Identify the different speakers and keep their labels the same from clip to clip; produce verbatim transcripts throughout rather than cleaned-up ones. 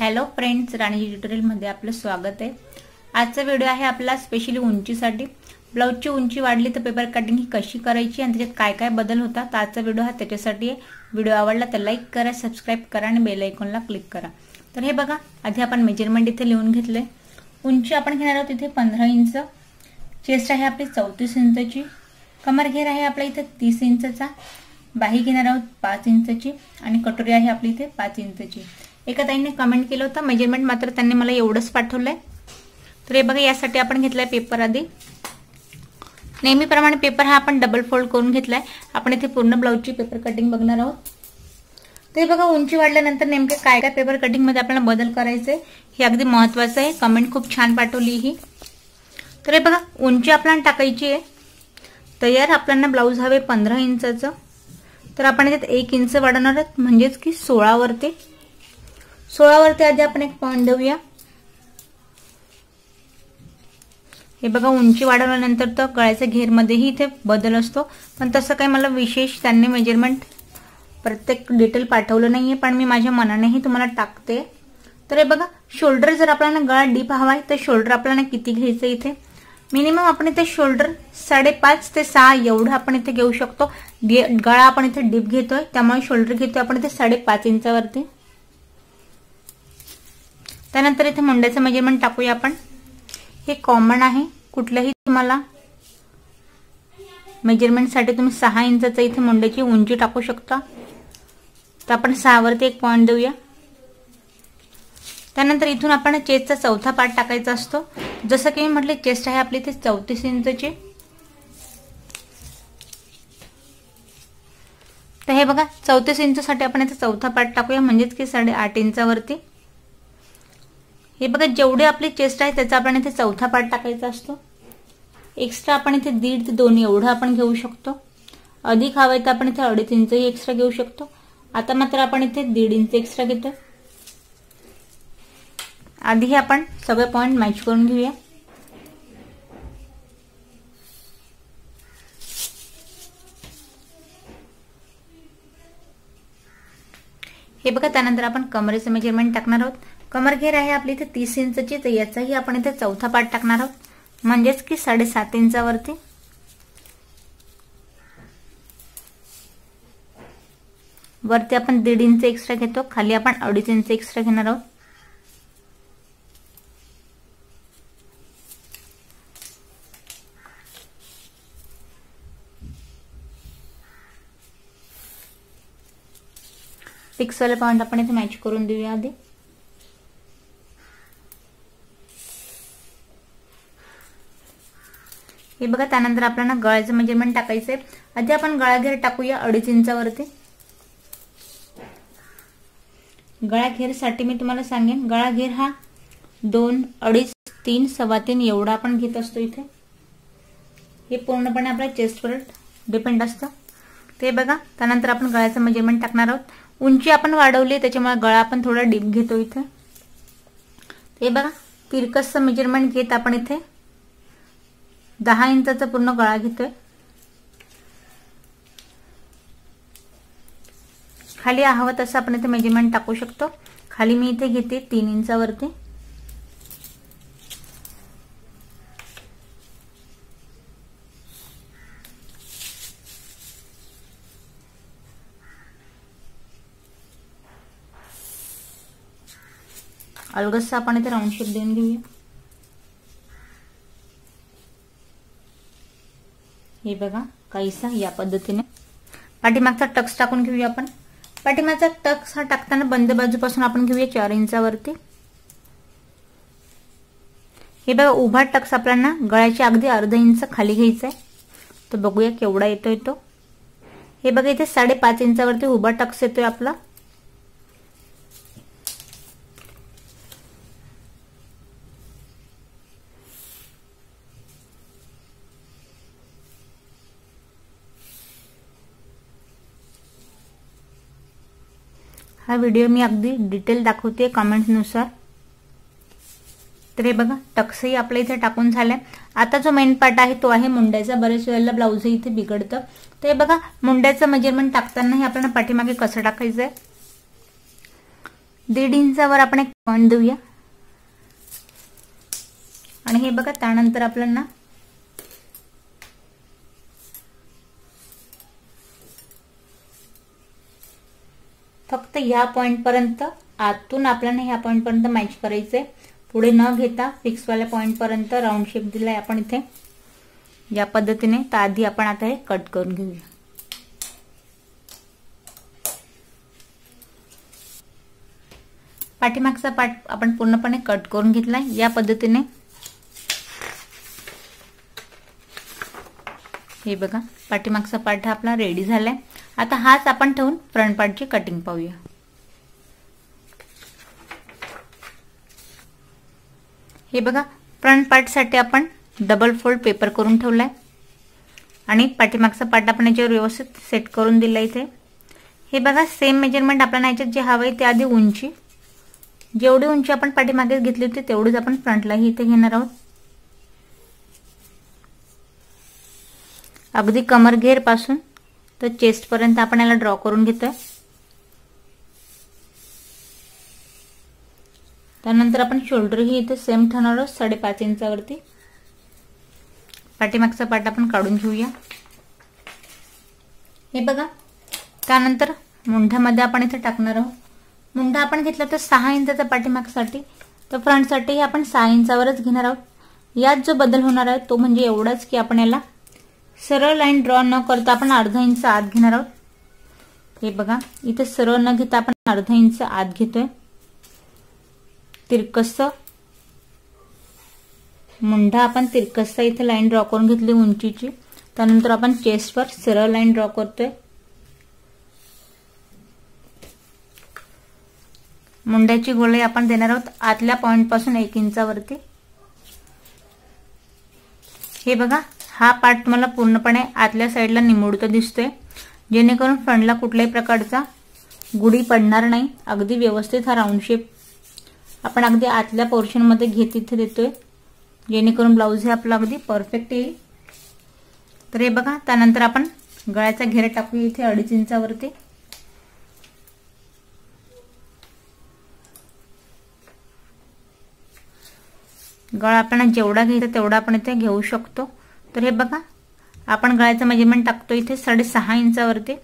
Speaker 1: Hello friends, राणी ji tutorial मध्ये आपलं स्वागत आहे। आजचा व्हिडिओ आहे आपला स्पेशली उंचीसाठी। ब्लाउजची उंची वाढली तर पेपर कटिंग ही कशी करायची आणि त्याच्यात काय काय बदल होतात, आजचा व्हिडिओ हा त्याच्यासाठी आहे। व्हिडिओ आवडला तर लाईक करा, सबस्क्राइब करा आणि बेल आयकॉनला क्लिक करा। तर हे बघा, आधी आपण मेजरमेंट इथे लिहून घेतले। उंची आपण घेणार आहोत इथे पंधरा इंच, चेस्ट आहे आपली चौतीस इंचची, कमर घेर आहे आपला इथे तीस इंचचा, बाही घेणार आहोत पाच इंचची आणि कटोरी आहे आपली इथे पाच इंचची। एका ताईने कमेंट केलं होतं, मेजरमेंट मात्र त्यांनी मला एवढंच पाठवलंय। तर हे बघा, यासाठी आपण घेतलाय पेपर। आधी नेहमीप्रमाणे पेपर हा आपण डबल फोल्ड करून घेतलाय। आपण इथे पूर्ण ब्लाउजची पेपर कटिंग बघणार आहोत। ते बघा, उंची वाढल्यानंतर नेमके काय काय पेपर कटिंग मध्ये आपल्याला बदल करायचे हे अगदी महत्त्वाचं आहे। कमेंट खूप छान पाठवली ही। तर हे बघा, उंची आपल्याला टाकायची आहे। तयार आपल्याला ब्लाउज हवे पंधरा इंचाचं, तर आपण यात एक इंच वाढवणार आहोत, म्हणजेच की सोळा वरती सोळा वरती आधी आपण एक पॉइंट देऊया। हे बघा, उंची वाढवल्यानंतर तर गळ्याच्या घेर मध्येही इथे बदल असतो, पण तसं काही मला विशेष त्यांनी मेजरमेंट प्रत्येक डिटेल पाठवलं नाहीये, पण मी माझ्या मनानेही तुम्हाला टाकते। तर हे बघा, शोल्डर जर आपल्याला गळा डीप हवा आहे तर शोल्डर आपल्याला किती घ्यायचं इथे मिनिमम आपण इथे शोल्डर साडेपाच ते सहा एवढं आपण इथे घेऊ शकतो। गळा आपण इथे डीप घेतोय त्यामुळे शोल्डर घेतोय आपण इथे साडेपाच इंचावरती। त्यानंतर इथे मुंड्याचं मेजरमेंट टाकूया आपण। हे कॉमन आहे, कुठल्याही तुम्हाला मेजरमेंट साठी तुम्ही सहा इंचाचं इथे मुंड्याची उंची टाकू शकता। तर आपण सहा वरती एक पॉइंट देऊया। त्यानंतर इथून आपण चेस्टचा चौथा पार्ट टाकायचा असतो। जसं की मी म्हटले, चेस्ट आहे आपली इथे चौतीस इंचची। तर हे बघा, चौतीस इंचसाठी आपण इथे चौथा पार्ट टाकूया, म्हणजेच की साडेआठ इंचावरती। हे बघा, जेवढे आपली चेस्ट आहे त्याचा आपण इथे चौथा पार्ट टाकायचा असतो। एक्स्ट्रा आपण इथे दीड ते दोन एवढं आपण घेऊ शकतो। अधिक हवंय तर आपण इथे अडीच इंचही एक्स्ट्रा घेऊ शकतो। आता मात्र आपण इथे दीड इंच एक्स्ट्रा घेतो। आधी आपण सगळे पॉइंट मॅच करून घेऊया। हे बघा, त्यानंतर आपण कमरेचं मेजरमेंट टाकणार आहोत। कमर घेर आहे आपली इथे तीस इंचची, तर याचाही आपण इथे चौथा पार्ट टाकणार आहोत, म्हणजेच की साडेसात इंचावरती। वरती आपण दीड इंच एक्स्ट्रा घेतो, खाली आपण अडीच इंच एक्स्ट्रा घेणार आहोत। फिक्स वाले पॉइंट आपण इथे मॅच करून देऊया आधी। हे बघा, त्यानंतर आपल्याला गळ्याचं मेजरमेंट टाकायचंय। आधी आपण गळा घेर टाकूया अडीच इंचावरती। गळा घेर साठी मी तुम्हाला सांगेन, गळा घेर हा दोन अडीच तीन सव्वा तीन एवढा आपण घेत असतो इथे। हे पूर्णपणे आपल्या चेस्टवर डिपेंड असतं। ते बघा, त्यानंतर आपण गळ्याचं मेजरमेंट टाकणार आहोत। उंची आपण वाढवली त्याच्यामुळे गळा आपण थोडा डीप घेतो इथे। हे बघा, तिरकसचं मेजरमेंट घेत आपण इथे दहा इंचाचा पूर्ण गळा घेतोय। खाली हवं तसं आपण इथे मेजरमेंट टाकू शकतो। खाली मी इथे घेते तीन इंचावरती। अलगसं आपण इथे राऊंड शेप देऊन घेऊया। हे बघा, काहीसा या पद्धतीने पाठीमागचा टक्स टाकून घेऊया आपण। पाठीमागचा टक्स हा टाकताना बंद बाजूपासून आपण घेऊया चार इंचावरती। हे बघा, उभा टक्स आपल्याला गळ्याच्या अगदी अर्धा इंच खाली घ्यायचा आहे। तर बघूया केवढा येतोय तो। हे बघा, इथे साडेपाच इंचावरती उभा टक्स येतोय आपला। हा व्हिडिओ मी अगदी डिटेल दाखवते कमेंट्स नुसार। तर हे बघा, टक्सही आपल्या इथे टाकून झालाय। आता जो मेन पार्ट आहे तो आहे मुंड्याचा। बरेच वेळेला ब्लाउज इथे बिघडतं। तर हे बघा, मुंड्याचं मेजरमेंट टाकताना हे आपल्याला पाठीमागे कसं टाकायचंय। दीड इंचावर आपण एक पॉइंट देऊया आणि हे बघा त्यानंतर आपल्याला फक्त ह्या पॉइंट पर्यंत आतून आपल्याला ह्या पॉइंट पर्यंत मॅच करायचंय, पुढे न घेता फिक्स वाल्या पॉइंट पर्यंत राऊंड शेप दिलाय आपण इथे या पद्धतीने. तर आधी आपण आता हे कट करून घेऊया. पाठीमागचा पार्ट आपण पूर्णपणे कट करून घेतलाय या पद्धतीने. हे बघा पाठीमागचा पार्ट हा आपला रेडी झालाय. आता हाच आपण ठेवून फ्रंट पार्टची कटिंग पाहूया. हे बघा फ्रंट पार्ट साठी आपण डबल फोल्ड पेपर करून ठेवलाय आणि पाठीमागचा पार्ट आपण याच्यावर व्यवस्थित सेट करून दिलाय इथे. हे बघा सेम मेजरमेंट आपल्याला याच्यात जे हवंय ते आधी उंची, जेवढी उंची आपण पाठीमागे घेतली होती तेवढीच आपण फ्रंटलाही इथे घेणार आहोत. अगदी कमर घेर पासून तर चेस्ट पर्यंत आपण याला ड्रॉ करून घेतोय. त्यानंतर आपण शोल्डर ही इथे सेम ठेवणार आहोत साडेपाच इंचावरती. पाठीमागचा पार्ट आपण काढून घेऊया. हे बघा त्यानंतर मुंढ्यामध्ये आपण इथे टाकणार आहोत. मुंढा आपण घेतला तर सहा इंचाचा पाठीमागसाठी, तर फ्रंटसाठी आपण सहा इंचावरच घेणार आहोत. यात जो बदल होणार आहे तो म्हणजे एवढाच की आपण याला सरळ लाईन ड्रॉ न करता आपण अर्धा इंच आत घेणार आहोत. हे बघा इथे सरळ न घेता आपण अर्धा इंच आत घेतोय. तिरकस मुंढा आपण तिरकस इथे लाईन ड्रॉ करून घेतली उंचीची. त्यानंतर आपण चेस्टवर सरळ लाईन ड्रॉ करतोय. मुंड्याची गोळी आपण देणार आहोत आतल्या पॉइंट पासून एक इंचावरती. हे बघा हा पार्ट मला पूर्णपणे आतल्या साईडला निमुळता दिसतोय, जेणेकरून फ्रंटला कुठल्याही प्रकारचा गुढी पडणार नाही. अगदी व्यवस्थित हा राऊंड शेप आपण अगदी आतल्या पोर्शन मध्ये घेत इथे देतोय, जेणेकरून ब्लाउज हे आपला अगदी परफेक्ट येईल. तर हे बघा त्यानंतर आपण गळ्याचा घेर टाकूया इथे अडीच इंचावरती. गळा आपल्याला जेवढा घ्यायचा तेवढा आपण इथे घेऊ शकतो. तर हे बघा आपण गळ्याचं मेजरमेंट टाकतो इथे साडेसहा इंचावरती.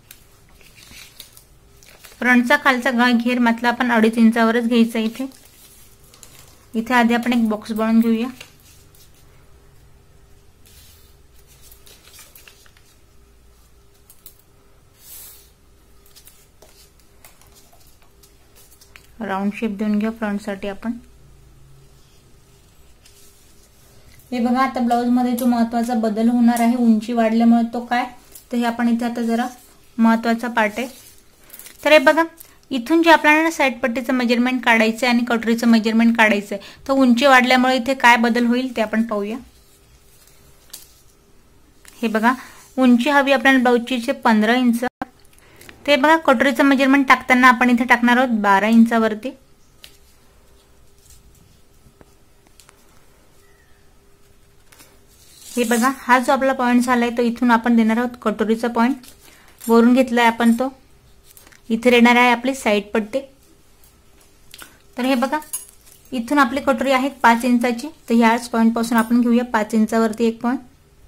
Speaker 1: फ्रंटचा खालचा गळा घेर मात्र आपण अडीच इंचावरच घ्यायचा इथे. इथे आधी आपण एक बॉक्स बनवून घेऊया. राऊंड शेप देऊन घ्या फ्रंट साठी आपण. हे बघा आता ब्लाउज मध्ये जो महत्वाचा बदल होणार आहे उंची वाढल्यामुळे तो काय, तर हे आपण इथे आता जरा महत्वाचा पार्ट आहे. तर हे बघा इथून जे आपल्याला साइड पट्टीचं मेजरमेंट काढायचं आहे आणि कटोरीचं मेजरमेंट काढायचं आहे, तर उंची वाढल्यामुळे इथे काय बदल होईल ते आपण पाहूया. हे बघा उंची हवी आपल्याला ब्लाउजची पंधरा इंच. ते बघा कटोरीचं मेजरमेंट टाकताना आपण इथे टाकणार आहोत बारा इंचावरती. हे बघा हा जो आपला पॉइंट झालाय तो इथून आपण देणार आहोत कटोरीचा पॉइंट. वरून घेतलाय आपण तो इथे येणार आहे आपली साइड पट्टी. तर हे बघा इथून आपली कटोरी आहे पाच इंचाची, तर ह्याच पॉइंट पासून आपण घेऊया पाच इंचावरती एक पॉइंट.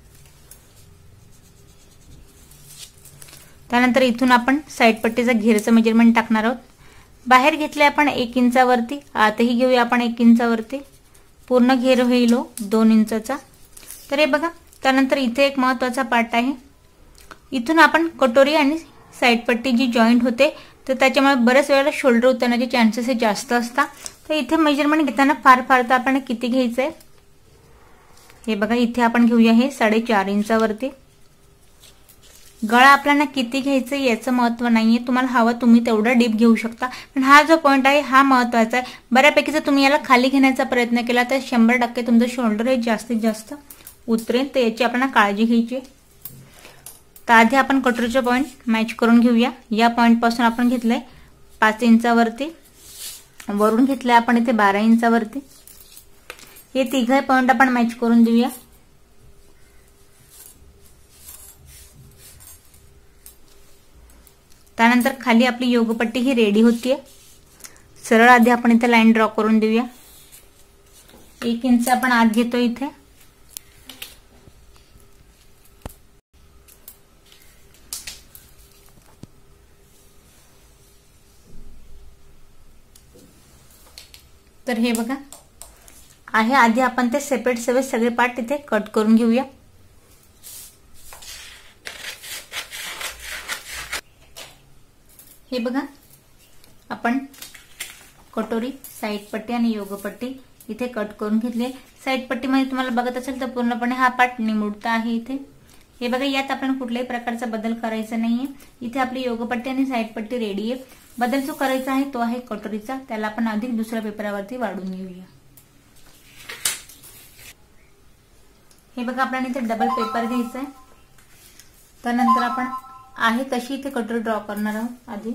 Speaker 1: त्यानंतर इथून आपण साइड पट्टीचा घेरचं मेजरमेंट टाकणार आहोत. बाहेर घेतले आपण एक इंचावरती, आतही घेऊया आपण एक इंचावरती. पूर्ण घेर होईल दोन इंचाचा. तर हे बघा त्यानंतर इथे एक महत्वाचा पार्ट आहे. इथून आपण कटोरी आणि साइड पट्टी जी जॉईंट होते तर त्याच्यामुळे बरेच वेळेला शोल्डर उतरण्याचे चान्सेस हे जास्त असतात. तर इथे मेजरमेंट घेताना फार फार तर आपण किती घ्यायचंय, हे बघा इथे आपण घेऊया हे साडेचार इंचावरती. गळा आपल्याला किती घ्यायचं याचं महत्व नाहीये, तुम्हाला हवा तुम्ही तेवढा डीप घेऊ शकता, पण हा जो पॉइंट आहे हा महत्वाचा आहे. बऱ्यापैकी जर तुम्ही याला खाली घेण्याचा प्रयत्न केला तर शंभर टक्के तुमचं शोल्डर हे जास्तीत जास्त उतरेल, तर याची आपल्याला काळजी घ्यायची. तर आधी आपण कटोरीचा पॉइंट मॅच करून घेऊया. या पॉइंट पासून आपण घेतलंय पाच इंचावरती, वरून घेतलंय आपण इथे बारा इंचावरती. हे तिघही पॉइंट आपण मॅच करून देऊया. त्यानंतर खाली आपली योगपट्टी ही रेडी होतीये. सरळ आधी आपण इथे लाईन ड्रॉ करून देऊया। एक इंच आपण आत घेतो इथे। तर हे बघा आहे, आधी आपण ते सेपरेट सेपरेट सगळे पार्ट इथे कट करून घेऊया। हे बघा आपण कटोरी, साइड पट्टी आणि योगपट्टी इथे कट करून घेतली। साइड पट्टीमध्ये तुम्हाला बघत असेल तर पूर्णपणे हा पार्ट निमुळता आहे इथे। हे बघा यात आपण कुठल्याही प्रकारचा बदल करायचा नाहीये। इथे आपली योगपट्टी आणि साइड पट्टी रेडी आहे। बदल जो करायचा आहे तो आहे कटोरीचा, त्याला आपण अधिक दुसऱ्या पेपरावरती वाढून घेऊया। हे बघा आपल्याला इथे डबल पेपर घ्यायचा आहे। त्यानंतर आपण आहे तशी इथे कटोरी ड्रॉ करणार आहोत। आधी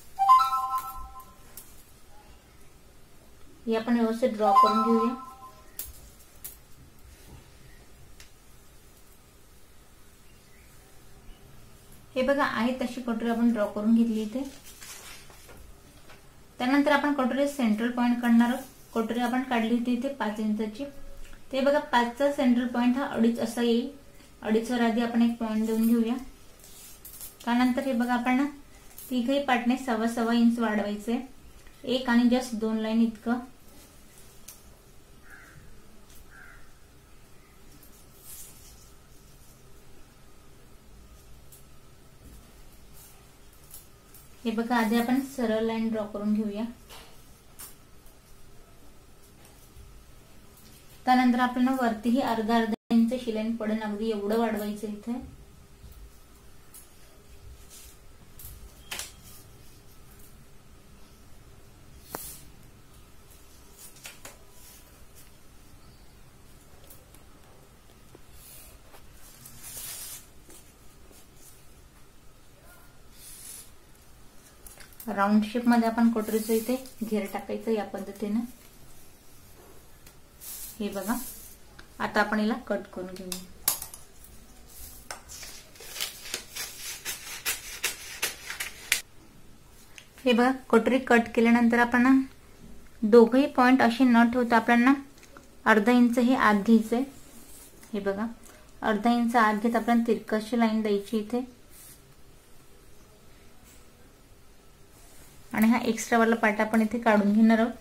Speaker 1: हे आपण व्यवस्थित ड्रॉ करून घेऊया। हे बघा आहे तशी कटोरी आपण ड्रॉ करून घेतली इथे। त्यानंतर आपण कटोरी सेंट्रल पॉइंट काढणार आहोत। कटोरी आपण काढली होती इथे पाच इंचाची। ते बघा पाचचा सेंट्रल पॉइंट हा अडीच असा येईल। अडीचवर आधी आपण एक पॉइंट देऊन घेऊया। त्यानंतर हे बघा आपण तिघही पार्टने सव्वा सव्वा इंच वाढवायचे, एक आणि जस्ट दोन लाईन इतकं। हे बघा आधी आपण सरळ लाईन ड्रॉ करून घेऊया। त्यानंतर आपल्याला वरतीही अर्धा अर्धा इंच शिलाई पडेल, अगदी एवढं वाढवायचं इथे। राउंड शेप मध्ये आपण कटोरीचं इथे घेर टाकायचं या पद्धतीने। हे बघा आता आपण याला कट करून घेऊया। हे बघा कटोरी कट केल्यानंतर आपण दोघही पॉइंट असे न ठेवता आपल्याला अर्धा इंच हे आत घ्यायचंय। हे बघा अर्धा इंच आत घेत आपण तिरकशी लाईन द्यायची इथे आणि हा एक्स्ट्रा वाला पार्ट आपण इथे काढून घेणार आहोत।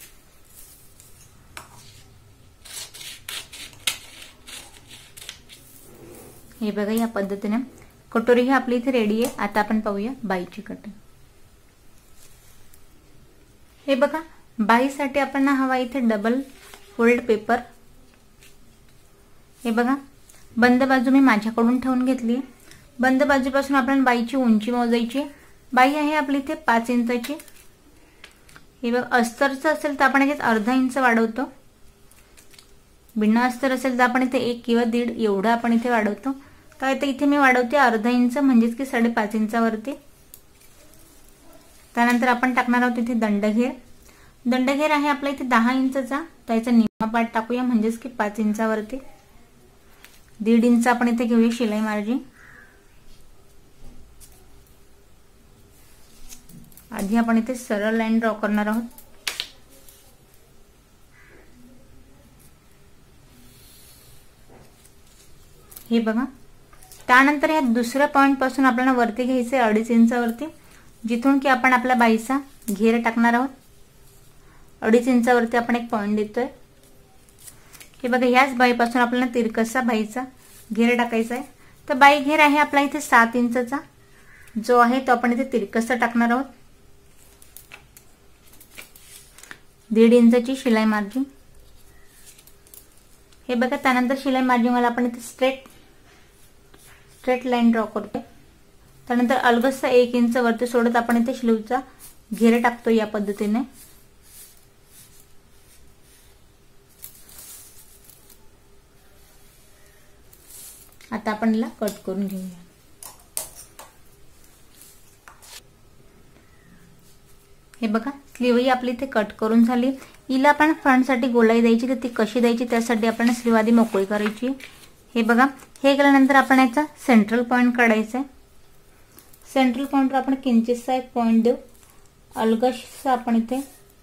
Speaker 1: हे बघा या पद्धतीने कटोरी ही आपली इथे रेडी आहे। आता आपण पाहूया बाईची कटिंग। हे बघा बाईसाठी आपण हवा इथे डबल फोल्ड पेपर। हे बघा बंद बाजू मी माझ्याकडून ठेवून घेतली। बंद बाजूपासून आपण बाईची उंची मोजायची। बाई आहे आपली इथे पाच इंचाची। हे बघ अस्तरचं असेल तर आपण याच्यात अर्धा इंच वाढवतो, बिना अस्तर असेल तर आपण इथे एक किंवा दीड एवढं आपण इथे वाढवतो। तर इथे इथे मी वाढवते अर्धा इंच म्हणजेच की साडेपाच इंचावरती। त्यानंतर आपण टाकणार आहोत इथे दंडघेर। दंडघेर आहे आपला इथे दहा इंचचा, तर याचा निम्मा पार्ट टाकूया म्हणजेच की पाच इंचावरती। दीड इंच आपण इथे घेऊया शिलाई मार्जिन। आधी आपण इथे सरळ लाईन ड्रॉ करणार आहोत। हे बघा त्यानंतर या दुसऱ्या पॉइंट पासून आपल्याला वरती घ्यायचे अडीच इंचावरती, जिथून की आपण आपल्या बाईचा घेर टाकणार आहोत। अडीच इंचावरती आपण एक पॉइंट देतोय। हे बघा याच बाईपासून आपल्याला तिरकसा बाईचा घेर टाकायचा आहे। तर बाई घेर आहे आपला इथे सात इंचाचा, जो आहे तो आपण इथे तिरकसा टाकणार आहोत। दीड इंचाची शिलाई मार्जिन। हे बघा त्यानंतर शिलाई मार्जिन वाला आपण इथे स्ट्रेट स्ट्रेट लाईन ड्रॉ करतो। त्यानंतर अलगदचा एक इंच वरती सोडत आपण इथे स्लीवचा घेर टाकतो या पद्धतीने। आता आपण याला कट करून घेऊया। हे बघा स्लीव ही आपली इथे कट करून झाली। हिला आपण फ्रंट साठी गोलाई द्यायची, तर ती कशी द्यायची त्यासाठी आपण स्लीव आधी मोकळी करायची। हे बघा हे केल्यानंतर आपण याचा सेंट्रल पॉइंट काढायचा आहे। सेंट्रल पॉइंटवर आपण किंचितसा एक पॉइंट देऊ, अलगदसा आपण इथे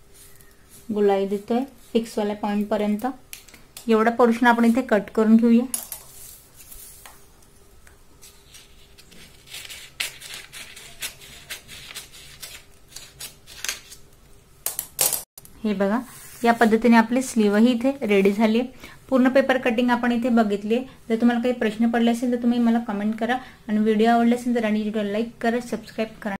Speaker 1: गोलाई देतोय फिक्स वाल्या पॉइंट पर्यंत। एवढा पोर्शन आपण इथे कट करून घेऊया। हे बघा, या पद्धतीने आपली स्लीव ही इथे रेडी झाली आहे। पूर्ण पेपर कटिंग आपण इथे बघितली। जर तुम्हाला काही प्रश्न पडले असेल तर तुम्ही मला कमेंट करा आणि व्हिडिओ आवडला असेल तर राणी जी ट्युटोरियल लाईक करा, सबस्क्राइब करा।